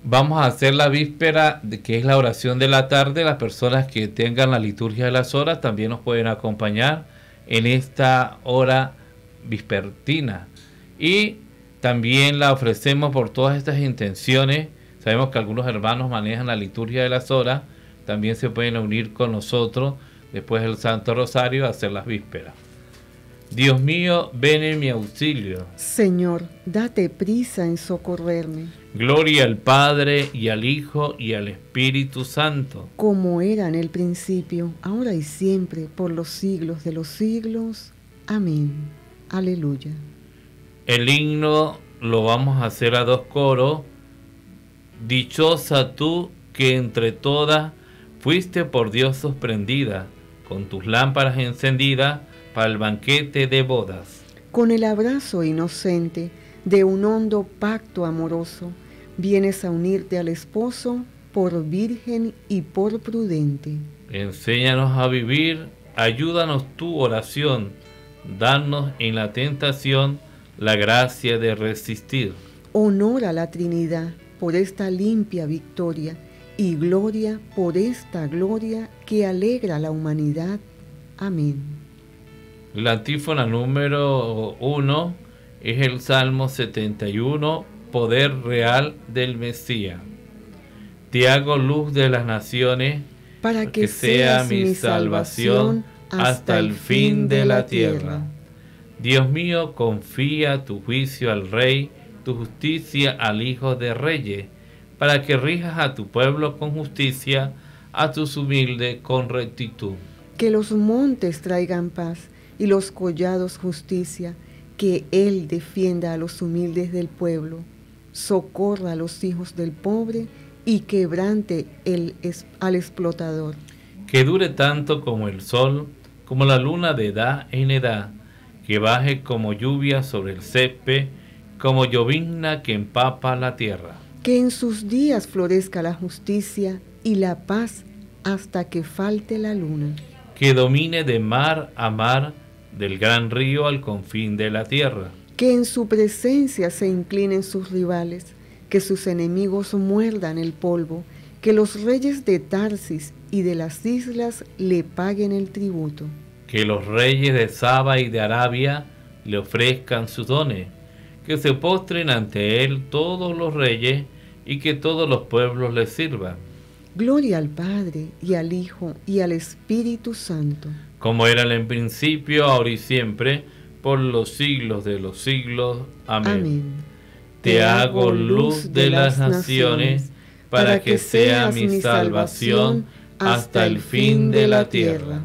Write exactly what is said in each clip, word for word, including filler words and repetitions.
Vamos a hacer la víspera, de, que es la oración de la tarde. Las personas que tengan la liturgia de las horas también nos pueden acompañar en esta hora vespertina. Y también la ofrecemos por todas estas intenciones. Sabemos que algunos hermanos manejan la liturgia de las horas. También se pueden unir con nosotros después del Santo Rosario a hacer las vísperas. Dios mío, ven en mi auxilio. Señor, date prisa en socorrerme. Gloria al Padre, y al Hijo, y al Espíritu Santo. Como era en el principio, ahora y siempre, por los siglos de los siglos. Amén. Aleluya. El himno lo vamos a hacer a dos coros. Dichosa tú que entre todas fuiste por Dios sorprendida, con tus lámparas encendidas para el banquete de bodas. Con el abrazo inocente de un hondo pacto amoroso, vienes a unirte al esposo por virgen y por prudente. Enséñanos a vivir, ayúdanos tu oración, danos en la tentación la gracia de resistir. Honor a la Trinidad por esta limpia victoria y gloria por esta gloria que alegra a la humanidad. Amén. La antífona número uno es el Salmo setenta y uno, poder real del Mesías. Te hago luz de las naciones, para que, que sea mi salvación hasta el fin de la tierra. Dios mío, confía tu juicio al Rey, tu justicia al Hijo de Reyes, para que rijas a tu pueblo con justicia, a tus humildes con rectitud. Que los montes traigan paz y los collados justicia, que Él defienda a los humildes del pueblo, socorra a los hijos del pobre y quebrante el, al explotador. Que dure tanto como el sol, como la luna de edad en edad, que baje como lluvia sobre el césped, como llovizna que empapa la tierra. Que en sus días florezca la justicia y la paz hasta que falte la luna. Que domine de mar a mar, del gran río al confín de la tierra. Que en su presencia se inclinen sus rivales, que sus enemigos muerdan el polvo, que los reyes de Tarsis y de las islas le paguen el tributo. Que los reyes de Saba y de Arabia le ofrezcan sus dones, que se postren ante él todos los reyes y que todos los pueblos le sirvan. Gloria al Padre, y al Hijo, y al Espíritu Santo. Como era en el principio, ahora y siempre, por los siglos de los siglos. Amén. Amén. Te hago luz de las naciones, para que sea mi salvación hasta el fin de la tierra.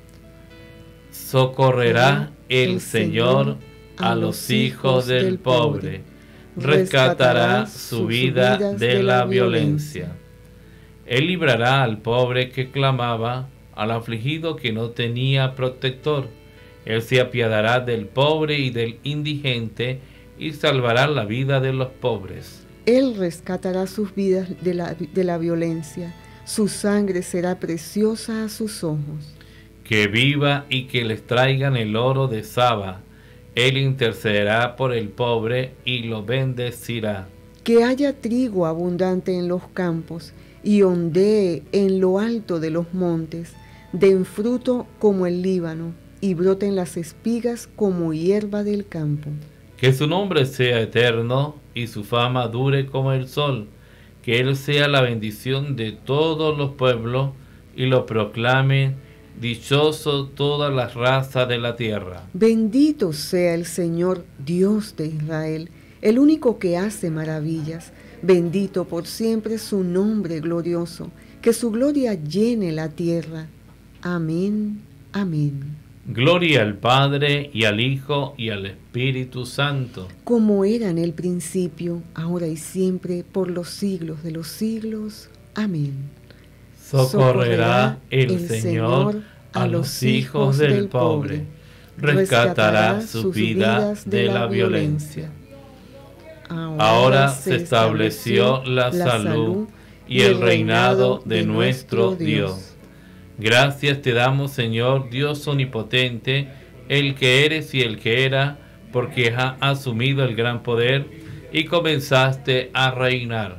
Socorrerá el Señor a los hijos del pobre, rescatará su vida de la violencia. Él librará al pobre que clamaba, al afligido que no tenía protector. Él se apiadará del pobre y del indigente y salvará la vida de los pobres. Él rescatará sus vidas de la, de la violencia. Su sangre será preciosa a sus ojos. Que viva y que les traigan el oro de Saba. Él intercederá por el pobre y lo bendecirá. Que haya trigo abundante en los campos y ondee en lo alto de los montes, den fruto como el Líbano y broten las espigas como hierba del campo. Que su nombre sea eterno y su fama dure como el sol, que él sea la bendición de todos los pueblos y lo proclamen dichoso todas las razas de la tierra. Bendito sea el Señor Dios de Israel, el único que hace maravillas. Bendito por siempre su nombre glorioso, que su gloria llene la tierra. Amén, amén. Gloria al Padre, y al Hijo, y al Espíritu Santo. Como era en el principio, ahora y siempre, por los siglos de los siglos. Amén. Socorrerá el Señor a los hijos del pobre, rescatará sus vidas de la violencia. Ahora se estableció la salud y el reinado de nuestro Dios. Gracias te damos, Señor, Dios omnipotente, el que eres y el que era, porque has asumido el gran poder y comenzaste a reinar.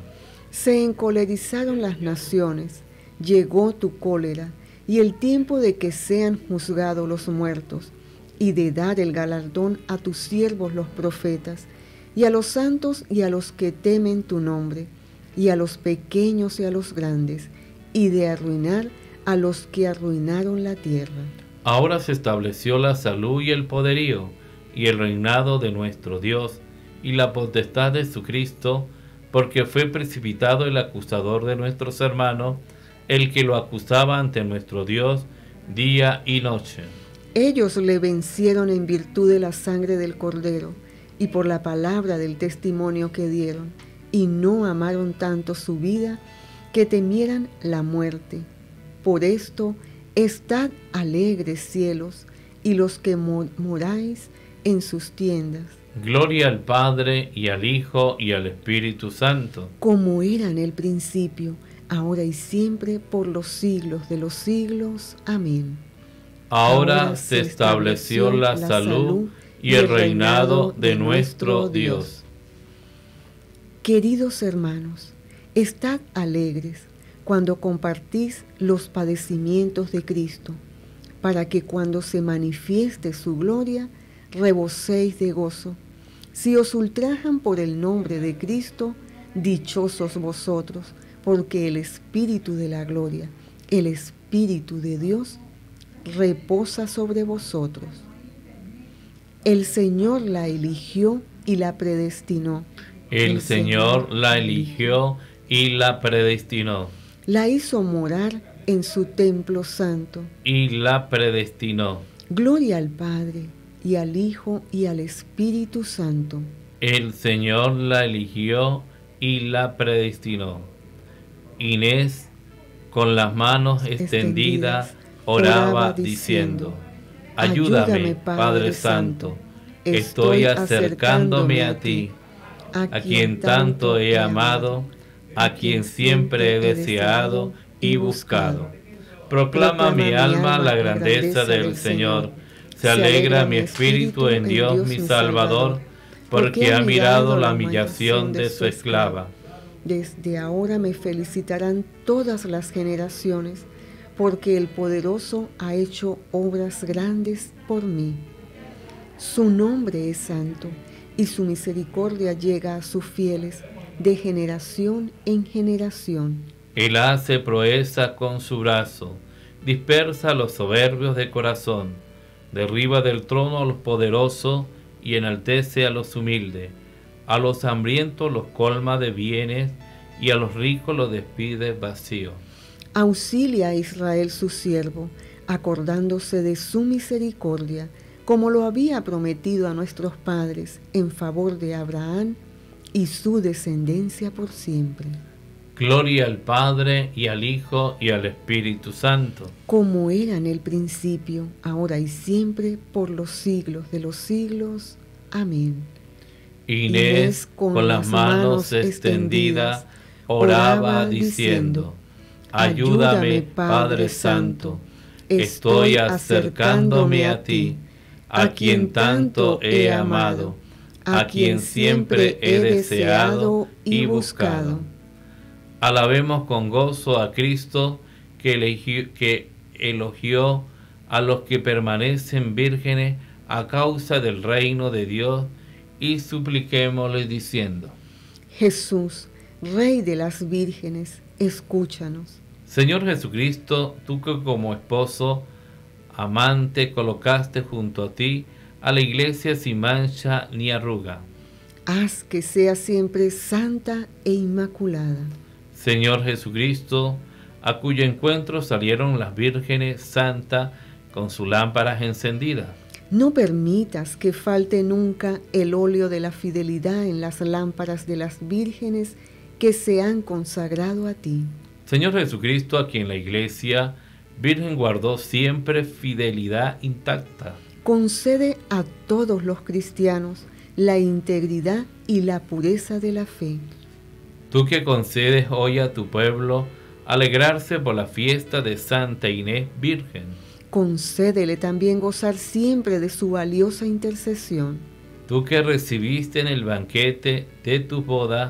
Se encolerizaron las naciones, llegó tu cólera, y el tiempo de que sean juzgados los muertos, y de dar el galardón a tus siervos los profetas, y a los santos y a los que temen tu nombre, y a los pequeños y a los grandes, y de arruinar a los que arruinaron la tierra. Ahora se estableció la salud y el poderío, y el reinado de nuestro Dios, y la potestad de su Cristo, porque fue precipitado el acusador de nuestros hermanos, el que lo acusaba ante nuestro Dios día y noche. Ellos le vencieron en virtud de la sangre del Cordero, y por la palabra del testimonio que dieron, y no amaron tanto su vida, que temieran la muerte. Por esto, estad alegres, cielos, y los que moráis en sus tiendas. Gloria al Padre, y al Hijo, y al Espíritu Santo. Como era en el principio, ahora y siempre, por los siglos de los siglos. Amén. Ahora, Ahora se estableció la, la salud y el reinado de nuestro Dios. Queridos hermanos, estad alegres cuando compartís los padecimientos de Cristo, para que cuando se manifieste su gloria, reboséis de gozo. Si os ultrajan por el nombre de Cristo, dichosos vosotros, porque el Espíritu de la gloria, el Espíritu de Dios, reposa sobre vosotros. El Señor la eligió y la predestinó. El, el Señor, Señor la eligió y la predestinó. La hizo morar en su templo santo. Y la predestinó. Gloria al Padre, y al Hijo, y al Espíritu Santo. El Señor la eligió y la predestinó. Inés, con las manos extendidas, oraba diciendo: Ayúdame, Padre Santo, estoy acercándome a ti, a quien tanto he amado, a quien siempre he deseado y buscado. Proclama mi alma la grandeza del Señor, se alegra mi espíritu en Dios mi Salvador, porque ha mirado la humillación de su esclava. Desde ahora me felicitarán todas las generaciones, porque el poderoso ha hecho obras grandes por mí. Su nombre es santo, y su misericordia llega a sus fieles de generación en generación. Él hace proeza con su brazo, dispersa a los soberbios de corazón, derriba del trono a los poderosos y enaltece a los humildes. A los hambrientos los colma de bienes, y a los ricos los despide vacíos. Auxilia a Israel su siervo, acordándose de su misericordia, como lo había prometido a nuestros padres, en favor de Abraham y su descendencia por siempre. Gloria al Padre, y al Hijo, y al Espíritu Santo. Como era en el principio, ahora y siempre, por los siglos de los siglos. Amén. Inés, Inés con, con las manos extendidas, oraba diciendo: Ayúdame, Padre Santo, estoy acercándome a ti, a quien tanto he amado, a quien siempre he deseado y buscado. Alabemos con gozo a Cristo, que elogió, que elogió a los que permanecen vírgenes a causa del reino de Dios, y supliquémosle diciendo: Jesús, Rey de las vírgenes, escúchanos. Señor Jesucristo, tú que como esposo amante colocaste junto a ti a la iglesia sin mancha ni arruga. Haz que sea siempre santa e inmaculada. Señor Jesucristo, a cuyo encuentro salieron las vírgenes santas con sus lámparas encendidas. No permitas que falte nunca el óleo de la fidelidad en las lámparas de las vírgenes que se han consagrado a ti. Señor Jesucristo, a quien la Iglesia Virgen guardó siempre fidelidad intacta. Concede a todos los cristianos la integridad y la pureza de la fe. Tú que concedes hoy a tu pueblo alegrarse por la fiesta de Santa Inés Virgen. Concédele también gozar siempre de su valiosa intercesión. Tú que recibiste en el banquete de tu boda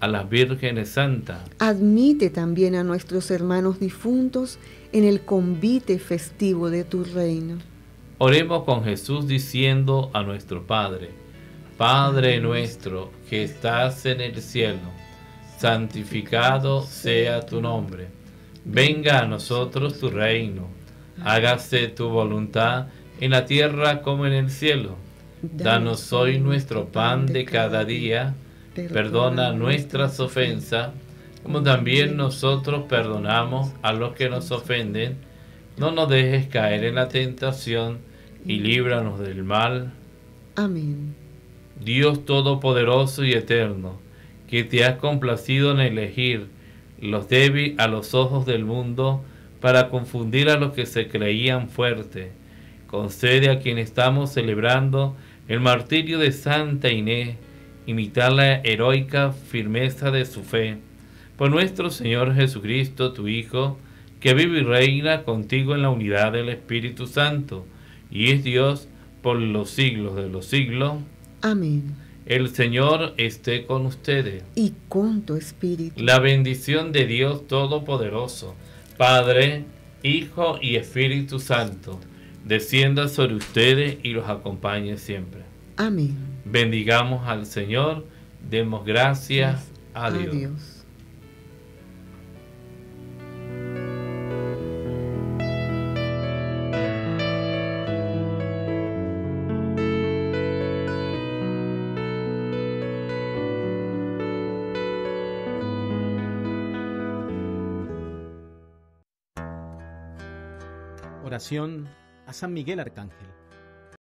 a las vírgenes santas. Admite también a nuestros hermanos difuntos en el convite festivo de tu reino. Oremos con Jesús diciendo a nuestro Padre: Padre nuestro que estás en el cielo, santificado sea tu nombre. Venga a nosotros tu reino. Hágase tu voluntad en la tierra como en el cielo. Danos hoy nuestro pan de cada día. Perdona nuestras ofensas, como también nosotros perdonamos a los que nos ofenden. No nos dejes caer en la tentación y líbranos del mal. Amén. Dios Todopoderoso y Eterno, que te has complacido en elegir los débiles a los ojos del mundo para confundir a los que se creían fuertes, concede a quien estamos celebrando el martirio de Santa Inés imitar la heroica firmeza de su fe. Por nuestro Señor Jesucristo, tu Hijo, que vive y reina contigo en la unidad del Espíritu Santo, y es Dios por los siglos de los siglos. Amén. El Señor esté con ustedes. Y con tu espíritu. La bendición de Dios Todopoderoso, Padre, Hijo y Espíritu Santo, descienda sobre ustedes y los acompañe siempre. Amén. Bendigamos al Señor, demos gracias a Dios. A Dios. Oración a San Miguel Arcángel.